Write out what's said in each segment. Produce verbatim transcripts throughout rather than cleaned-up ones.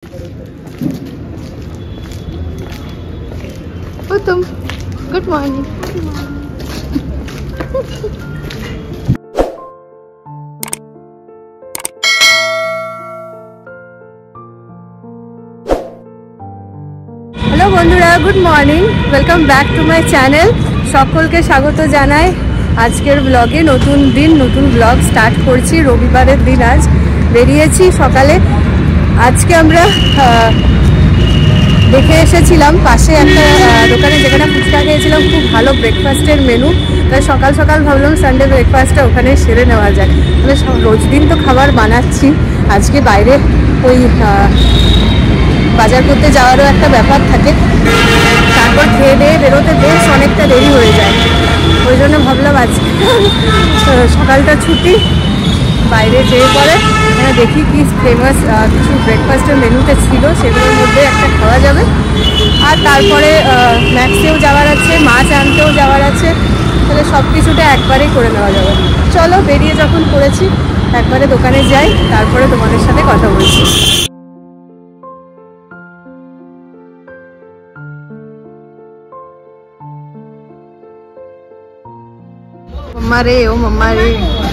ओ तुम good morning. Hello बंधुरा good morning welcome back to my channel सकलके स्वागत जानाई आजकेर ब्लगे नतून दिन नतून ब्लग स्टार्ट करছি रविवारेर दिन आज बेरिয়েছি সকালে আজকে আমরা দেখে এসেছিলাম পাশে একটা দোকানে যেখানে ফুচকা খেয়েছিলাম খুব ভালো ব্রেকফাস্টের মেনু তাই সকাল সকাল ভাবলাম সানডে ব্রেকফাস্টটা ওখানে সেরে নেওয়া যায় মানে রোজ দিন তো খাবার বানাচ্ছি আজকে বাইরে ওই বাজার করতে যাওয়ারও একটা ব্যাপার থাকে তারপর খেয়ে দিয়ে বেরোতে বেশ অনেকটা দেরি হয়ে যায় ওই জন্য ভাবলাম আজকে সকালটা ছুটি বাইরে যেয়ে পরে এখানে দেখি কি ফেমাস কিছু ব্রেকফাস্টের মেনুতে ছিল সেগুলোর মধ্যে একটা খাওয়া যাবে আর তারপরে ম্যাক্সেও যাওয়ার আছে মাছ আনতেও যাওয়ার আছে তাহলে সব কিছুটা একবারেই করে নেওয়া যাবে চলো বেরিয়ে যখন করেছি একবারে দোকানে যাই তারপরে তোমাদের সাথে কথা বলছি मम्मा रे ओ मम्मा रे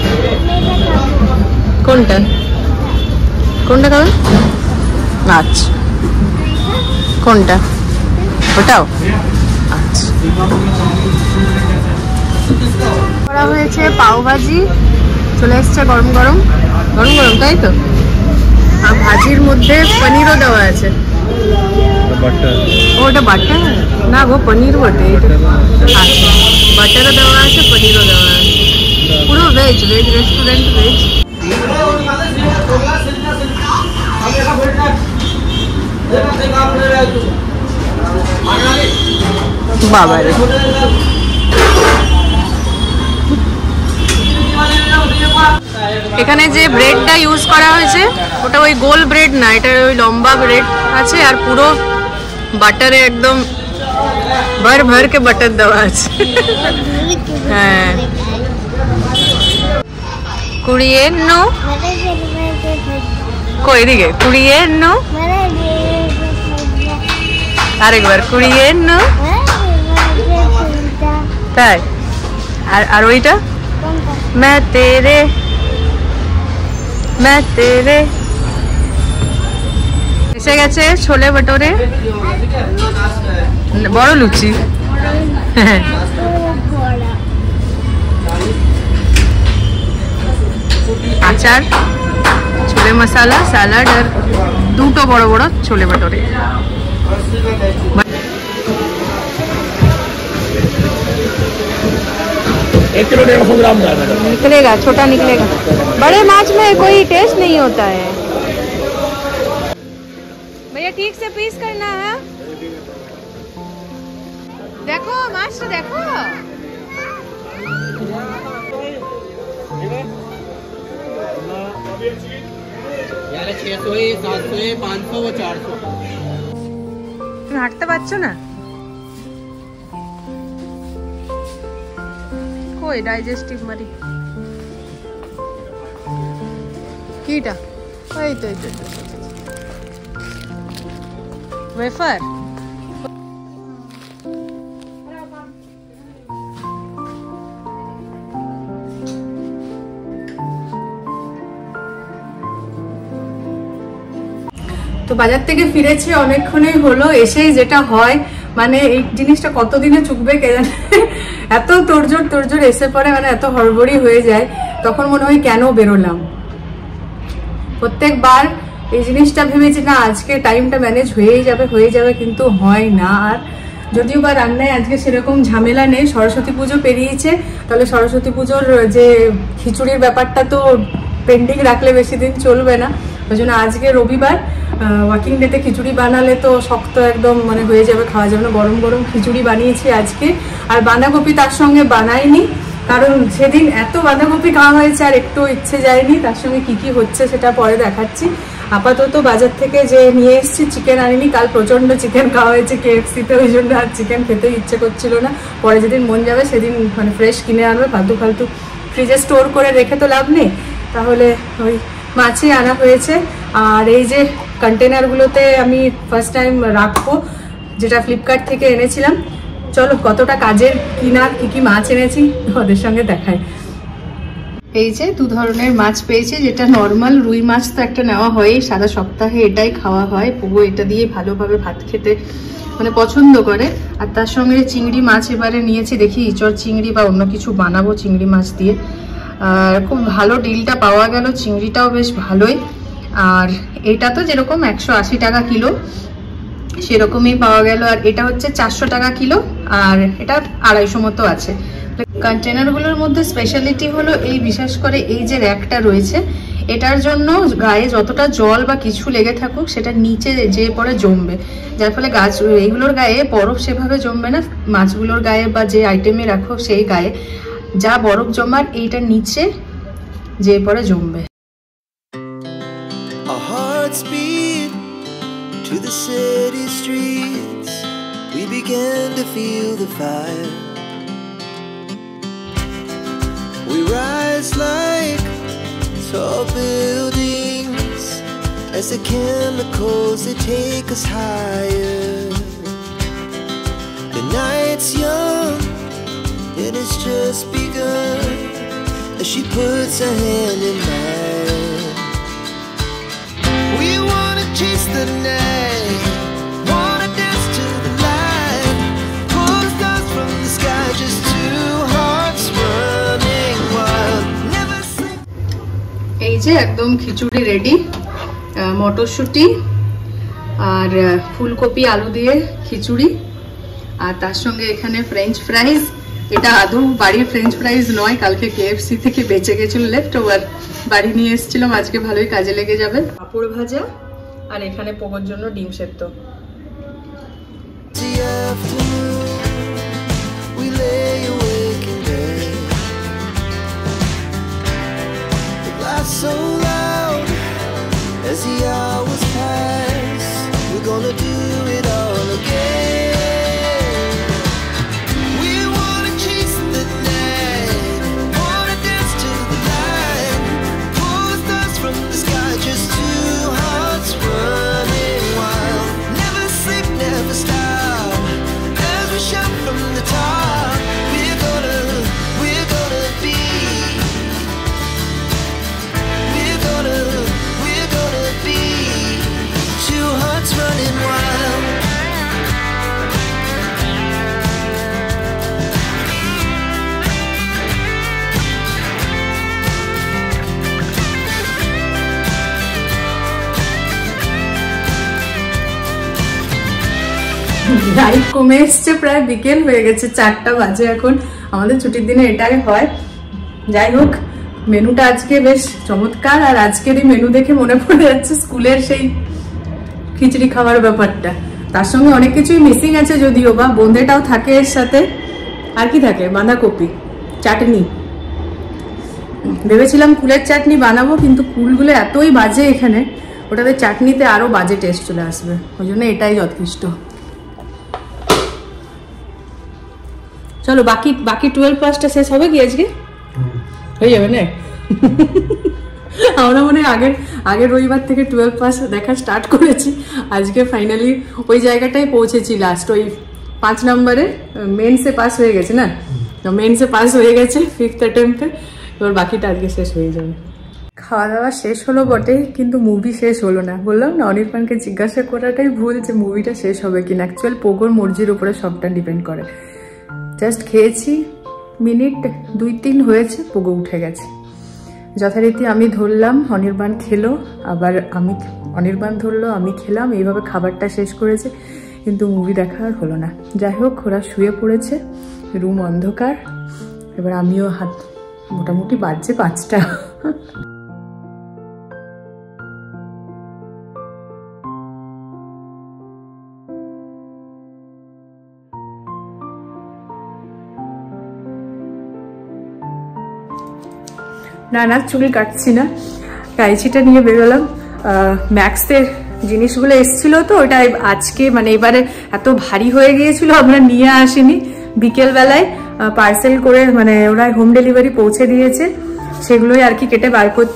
কোনটা কোনটা খাবে মাছ কোনটা ওটাও আচ্ছা করা হয়েছে পাও ভাজি চলে এসছে গরম গরম গরম গরম তাই তো আর ভাজির মধ্যে পনিরও দেওয়া আছে ওটা বাটার না গো পনির বটে আচ্ছা বাটারও দেওয়া আছে পনিরও দেওয়া আছে পুরো ভেজ ভেজ রেস্টুরেন্ট ভেজ বাবা রে এখানে যে ব্রেডটা ইউজ করা হয়েছে ওটা ওই গোল ব্রেড না এটা ওই লম্বা ব্রেড আছে আর পুরো বাটারে একদম ভর ভর के बटर দেওয়া আছে হ্যাঁ কুড়িয়ে নো কই দিকে কুড়িয়ে নো আরেকবার কুড়িয়ে নো তাই আর আর ওইটা मैं तेरे मैं तेरे এসে গেছে ছোলে ভটোরে বড় লুচি আচার ছোলে মশলা স্যালাড আর দুটো বড় বড় ছোলে ভটোরে एक किलो डेढ़ सौ ग्राम का निकलेगा छोटा निकलेगा बड़े माछ में कोई टेस्ट नहीं होता है भैया ठीक से पीस करना है देखो माछ तो देखो यार छह सौ सात सौ पाँच सौ चार सौ তুমি হাঁটতে পারছো না কই ডাইজেস্টিভ মারি কিটা এই তো এই তো ওয়েফার তো বাজার থেকে ফিরেছি অনেকক্ষণই হলো এসেই যেটা হয় মানে এই জিনিসটা কতদিনে চুকবে কে জানে এত তোড়জোড় তোড়জোড় এসে পরে মানে এত হড়বড়ি হয়ে যায় তখন মনে হয় কেন বেরোলাম প্রত্যেকবার এই জিনিসটা ভেবেছি না আজকে টাইমটা ম্যানেজ হয়েই যাবে হয়ে যাবে কিন্তু হয় না আর যদিও বা রান্নায় আজকে সেরকম ঝামেলা নেই সরস্বতী পুজো পেরিয়েছে তাহলে সরস্বতী পুজোর যে খিচুড়ির ব্যাপারটা তো পেন্ডিং রাখলে বেশি দিন চলবে না ওই জন্য আজকে রবিবার ওয়ার্কিং ডেতে খিচুড়ি বানালে তো শক্ত একদম মানে হয়ে যাবে খাওয়া যাবে না গরম গরম খিচুড়ি বানিয়েছি আজকে আর বাঁধাকপি তার সঙ্গে বানাইনি কারণ সেদিন এত বাঁধাকপি খাওয়া হয়েছে আর একটু ইচ্ছে যায়নি তার সঙ্গে কি কি হচ্ছে সেটা পরে দেখাচ্ছি আপাতত বাজার থেকে যে নিয়ে এসেছি চিকেন আনিনি কাল প্রচন্ড চিকেন খাওয়া হয়েছে কেএফসিতে ওই জন্য আর চিকেন খেতে ইচ্ছে করছিল না পরে যেদিন মন যাবে সেদিন মানে ফ্রেশ কিনে আনবে ফালতু ফালতু ফ্রিজে স্টোর করে রেখে তো লাভ নেই তাহলে ওই মাছই আনা হয়েছে আর এই যে কন্টেনারগুলোতে আমি ফার্স্ট টাইম রাখবো, যেটা ফ্লিপকার্ট থেকে এনেছিলাম। চলো কতটা কাজের কিনা, কি কি মাছ এনেছি ওদের সঙ্গে দেখাই। এই যে দু ধরনের মাছ পেয়েছি, যেটা নর্মাল রুই মাছ তো একটা নেওয়া হয়, সারা সপ্তাহে এটাই খাওয়া হয়। পুগো এটা দিয়ে ভালোভাবে ভাত খেতে মানে পছন্দ করে। আর তার সঙ্গে চিংড়ি মাছ এবারে নিয়েছি, দেখি ইচড় চিংড়ি বা অন্য কিছু বানাবো চিংড়ি মাছ দিয়ে। আর খুব ভালো ডিলটা পাওয়া গেল, চিংড়িটাও বেশ ভালোই। আর এটা তো যেরকম একশো আশি টাকা কিলো সেরকমই পাওয়া গেল। আর এটা হচ্ছে চারশো টাকা কিলো, আর এটা আড়াইশো মতো আছে। কন্টেনারগুলোর মধ্যে স্পেশালিটি হলো এই, বিশেষ করে এই যে র্যাকটা রয়েছে, এটার জন্য গায়ে যতটা জল বা কিছু লেগে থাকুক সেটা নিচে যে পরে জমবে, যার ফলে গাছ এইগুলোর গায়ে বরফ সেভাবে জমবে না। মাছগুলোর গায়ে বা যে আইটেমে রাখো সেই গায়ে যা বরফ জমার এইটার নিচে যে পরে জমবে। To the city streets, we began to feel the fire. We rise like tall buildings as the chemicals they take us higher. The night's young and it's just begun as she puts her hand in mine. We wanna chase the night, wanna dance to the light, pull stars from the sky, just two hearts running wild, never sleep. এই যে একদম খিচুড়ি ready, মটরশুঁটি আর ফুলকপি আলু দিয়ে খিচুড়ি, আর তার সঙ্গে এখানে ফ্রেঞ্চ ফ্রাইজ। এটা আদৌ বাড়ির ফ্রেঞ্চ ফ্রাইজ নয়, কালকে কেএফসি থেকে বেঁচে গেছিল লেফট ওভার, বাড়ি নিয়ে এসেছিলাম, আজকে ভালোই কাজে লেগে যাবে। পাঁপড় ভাজা আর এখানে পোগোর জন্য ডিম সেদ্ধ। So loud as the hours pass, we're gonna do it all again. We wanna chase the night, wanna dance to the light, pull stars from the sky, just two hearts running wild, never sleep, never stop, as we shout from the top. We're gonna, we're gonna be, we're gonna, we're gonna be two hearts running wild. Light কমে এসছে, প্রায় বিকেল হয়ে গেছে, চারটা বাজে এখন। আমাদের ছুটির দিনে এটাই হয়। যাই হোক, মেনুটা আজকে বেশ চমৎকার। আর আজকেরই মেনু দেখে মনে পড়ে যাচ্ছে স্কুলের সেই খিচুড়ি খাওয়ার ব্যাপারটা। তার সঙ্গে অনেক কিছুই মিসিং আছে যদিও, বা বোঁদেটাও থাকে এর সাথে। আর কি থাকে? বাঁধাকপি, চাটনি। ভেবেছিলাম কুলের চাটনি বানাবো, কিন্তু কুলগুলো এতই বাজে এখানে, ওটাতে চাটনিতে আরো বাজে টেস্ট চলে আসবে, ওই জন্য এটাই যথেষ্ট। চলো বাকি বাকি টুয়েলভ পাসটা শেষ হবে কি আজকে? হয়ে যাবে না? আমরা মনে হয় আগের আগের রবিবার থেকে টুয়েলভ পাস দেখা স্টার্ট করেছি, আজকে ফাইনালি ওই জায়গাটায় পৌঁছেছি। লাস্ট ওই পাঁচ নম্বরে মেন্সে পাস হয়ে গেছে না, তো মেন্সে পাস হয়ে গেছে ফিফথ অ্যাটেম্পে। এবার বাকিটা আজকে শেষ হয়ে যাবে। খাওয়া দাওয়া শেষ হলো বটে, কিন্তু মুভি শেষ হলো না। বললাম না, অনির্বাণকে জিজ্ঞাসা করাটাই ভুল যে মুভিটা শেষ হবে কিনা। অ্যাকচুয়াল পোগোর মর্জির উপরে সবটা ডিপেন্ড করে। জাস্ট খেয়েছি, মিনিট দুই তিন হয়েছে, পোগো উঠে গেছে। যথারীতি আমি ধরলাম, অনির্বাণ খেলো, আবার আমি অনির্বাণ ধরলো, আমি খেলাম, এইভাবে খাবারটা শেষ করেছে, কিন্তু মুভি দেখা আর হলো না। যাই হোক, ওরা শুয়ে পড়েছে, রুম অন্ধকার। এবার আমিও হাত মোটামুটি বাজছে পাঁচটা। না না, চুল কাটছি না, কাইচিটা নিয়ে বেরোলাম। ম্যাক্সের জিনিসগুলো এসছিল তো, ওটা আজকে মানে এবারে এত ভারী হয়ে গিয়েছিল, আমরা নিয়ে আসিনি। বিকেলবেলায় পার্সেল করে মানে ওরা হোম ডেলিভারি পৌঁছে দিয়েছে, সেগুলোই আর কি কেটে বার করছি।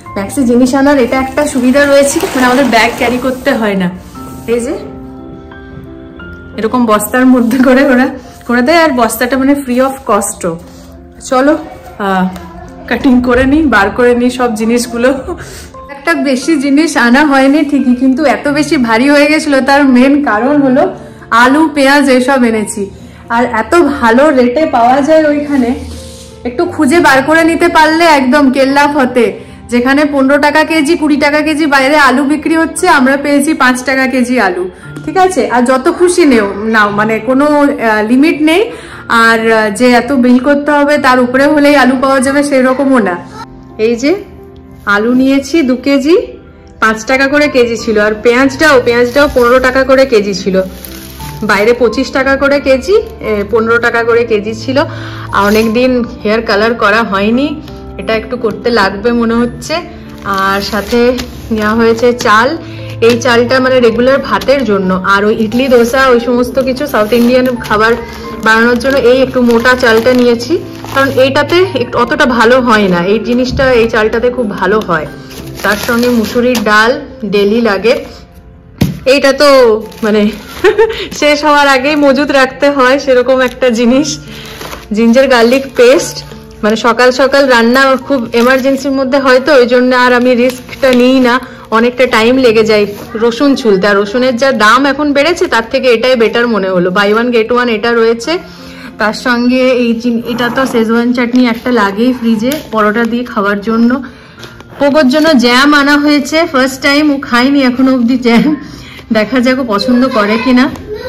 ম্যাক্সে জিনিস আনার এটা একটা সুবিধা রয়েছে, মানে আমাদের ব্যাগ ক্যারি করতে হয় না। এই যে এরকম বস্তার মধ্যে করে ওরা করে দেয়, আর বস্তাটা মানে ফ্রি অফ কস্ট। চলো কাটিং করে নিই, বার করে নিই সব জিনিসগুলো। একটা বেশি জিনিস আনা হয়নি ঠিকই, কিন্তু এত বেশি ভারী হয়ে গেছিল, তার মেন কারণ হলো আলু পেঁয়াজ এসব এনেছি। আর এত ভালো রেটে পাওয়া যায় ওইখানে, একটু খুঁজে বার করে নিতে পারলে একদম কেল্লা ফতে। যেখানে পনেরো টাকা কেজি কুড়ি টাকা কেজি বাইরে আলু বিক্রি হচ্ছে, আমরা পেয়েছি পাঁচ টাকা কেজি আলু। ঠিক আছে, আর যত খুশি নেও নাও, মানে কোনো লিমিট নেই। আর যে এত বিল করতে হবে তার উপরে হলেই আলু পাওয়া যাবে সেরকমও না। এই যে আলু নিয়েছি দু কেজি, পাঁচ টাকা করে কেজি ছিল। আর পেঁয়াজটাও পেঁয়াজটাও পনেরো টাকা করে কেজি ছিল। বাইরে পঁচিশ টাকা করে কেজি, পনেরো টাকা করে কেজি ছিল। আর অনেকদিন হেয়ার কালার করা হয়নি, এটা একটু করতে লাগবে মনে হচ্ছে। আর সাথে নেওয়া হয়েছে চাল। এই চালটা মানে রেগুলার ভাতের জন্য, আর ওই ইডলি দোসা ওই সমস্ত কিছু সাউথ ইন্ডিয়ান খাবার বানানোর জন্য এই একটু মোটা চালটা নিয়েছি। কারণ এইটাতে অতটা ভালো হয় না, এই জিনিসটা এই চালটাতে খুব ভালো হয়। তার সঙ্গে মুসুরির ডাল ডেলি লাগে। এইটা তো মানে শেষ হওয়ার আগেই মজুদ রাখতে হয় সেরকম একটা জিনিস। জিঞ্জার গার্লিক পেস্ট, মানে সকাল সকাল রান্না খুব এমার্জেন্সির মধ্যে হয়তো ওই জন্য আর আমি রিস্কটা নিই না, অনেকটা টাইম লেগে যায় রসুন ছুলতে। আর রসুনের যা দাম এখন বেড়েছে তার থেকে এটাই বেটার মনে হলো। বাই ওয়ান গেট ওয়ান এটা রয়েছে। তার সঙ্গে এই এটা তো শেজওয়ান চাটনি একটা লাগেই ফ্রিজে পরোটা দিয়ে খাওয়ার জন্য। পোগোর জন্য জ্যাম আনা হয়েছে, ফার্স্ট টাইম ও খাইনি এখনো অবধি জ্যাম, দেখা যাক ও পছন্দ করে কিনা।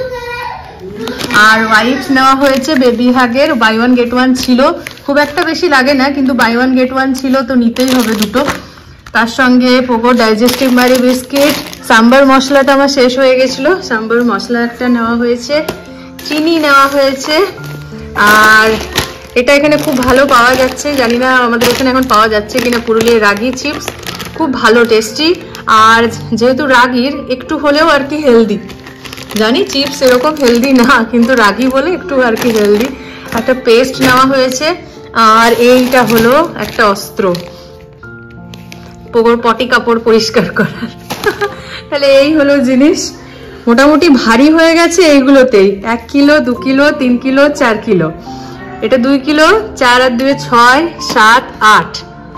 আর ওয়াইপস নেওয়া হয়েছে বেবি হাগের, বাই ওয়ান গেট ওয়ান ছিল, খুব একটা বেশি লাগে না কিন্তু বাই ওয়ান গেট ওয়ান ছিল তো নিতেই হবে দুটো। তার সঙ্গে Pogo digestive Marie biscuit. Sambar মশলাটা আমার শেষ হয়ে গেছিল, সাম্বার মশলা একটা নেওয়া হয়েছে। চিনি নেওয়া হয়েছে। আর এটা এখানে খুব ভালো পাওয়া যাচ্ছে, জানি না আমাদের এখানে এখন পাওয়া যাচ্ছে কিনা, পুরুলিয়ার রাগি চিপস, খুব ভালো টেস্টি। আর যেহেতু রাগির একটু হলেও আর কি হেলদি, জানি চিপস এরকম হেলদি না কিন্তু রাগি বলে একটু আর কি হেলদি। একটা পেস্ট নেওয়া হয়েছে। আর এইটা হলো একটা অস্ত্র পোগোর পটি কাপড় পরিষ্কার করার। তাহলে এই হলো জিনিস, মোটামুটি ভারী হয়ে গেছে এইগুলোতেই। এক কিলো দু কিলো তিন কিলো চার কিলো, এটা দুই কিলো, চার আর দুই ছয় সাত আট।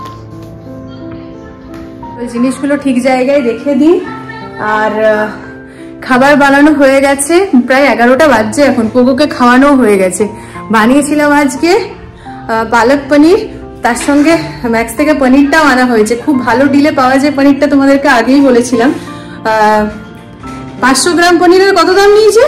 ওই জিনিসগুলো ঠিক জায়গায় রেখে দিই। আর খাবার বানানো হয়ে গেছে, প্রায় এগারোটা বাজছে এখন, পোগোকে খাওয়ানো হয়ে গেছে। বানিয়েছিলাম আজকে পালক পনির, তার সঙ্গে ম্যাক্স থেকে পনিরটাও আনা হয়েছে। খুব ভালো ডিলে পাওয়া যায় পনিরটা, তোমাদেরকে আগেই বলেছিলাম। পাঁচশো গ্রাম পনিরের কত দাম নিয়েছে?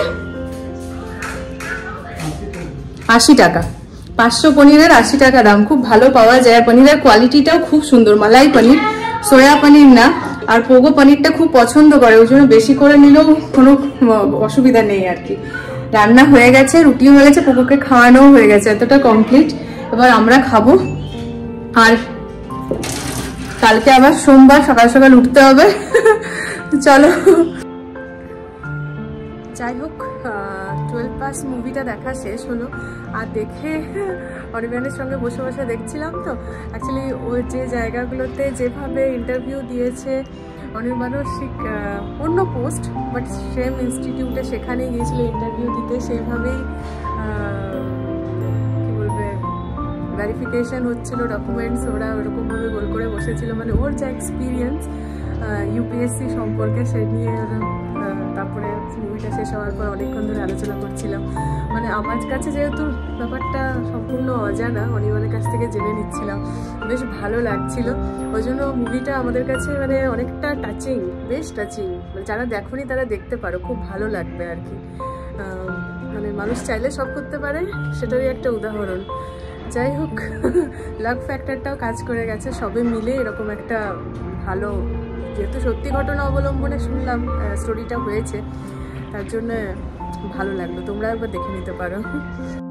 আশি টাকা। পাঁচশো পনিরের আশি টাকা দাম, খুব ভালো পাওয়া যায়। আর পনিরের কোয়ালিটিটাও খুব সুন্দর, মালাই পনির, সোয়া পনির না। আর পোগো পনিরটা খুব পছন্দ করে, ওই জন্য বেশি করে নিলেও কোনো অসুবিধা নেই আর কি। রান্না হয়ে গেছে, রুটিও হয়ে গেছে, পোগোকে খাওয়ানোও হয়ে গেছে, এতটা কমপ্লিট। এবার আমরা খাবো। আর কালকে আবার সোমবার সকাল সকাল উঠতে হবে। চলো, যাই হোক টুয়েলভ পাস মুভিটা দেখা শেষ হলো। আর দেখে অনির্বাণের সঙ্গে বসে বসে দেখছিলাম তো, অ্যাকচুয়ালি ও যে জায়গাগুলোতে যেভাবে ইন্টারভিউ দিয়েছে, অনির্বাণও ঠিক অন্য পোস্ট বাট সেম ইনস্টিটিউটে সেখানেই গিয়েছিল ইন্টারভিউ দিতে, সেইভাবেই কি বলবে ভেরিফিকেশন হচ্ছিল ডকুমেন্টস, ওরা ওরকমভাবে গোল করে বসেছিল। মানে ওর যা এক্সপিরিয়েন্স ইউপিএসসি সম্পর্কে সে নিয়ে, তারপরে মুভিটা শেষ হওয়ার পর অনেকক্ষণ ধরে আলোচনা করছিলাম। মানে আমার কাছে যেহেতু ব্যাপারটা সম্পূর্ণ অজানা, অনির্বাণের কাছ থেকে জেনে নিচ্ছিলাম, বেশ ভালো লাগছিল। ওই জন্য মুভিটা আমাদের কাছে মানে অনেকটা টাচিং, বেশ টাচিং। মানে যারা দেখোনি তারা দেখতে পারো, খুব ভালো লাগবে আর কি। মানে মানুষ চাইলে সব করতে পারে, সেটারই একটা উদাহরণ। যাই হোক, লাক ফ্যাক্টরটাও কাজ করে গেছে, সবে মিলে এরকম একটা ভালো, যেহেতু সত্যি ঘটনা অবলম্বনে শুনলাম স্টোরিটা হয়েছে, তার জন্য ভালো লাগলো। তোমরা একবার দেখে নিতে পারো।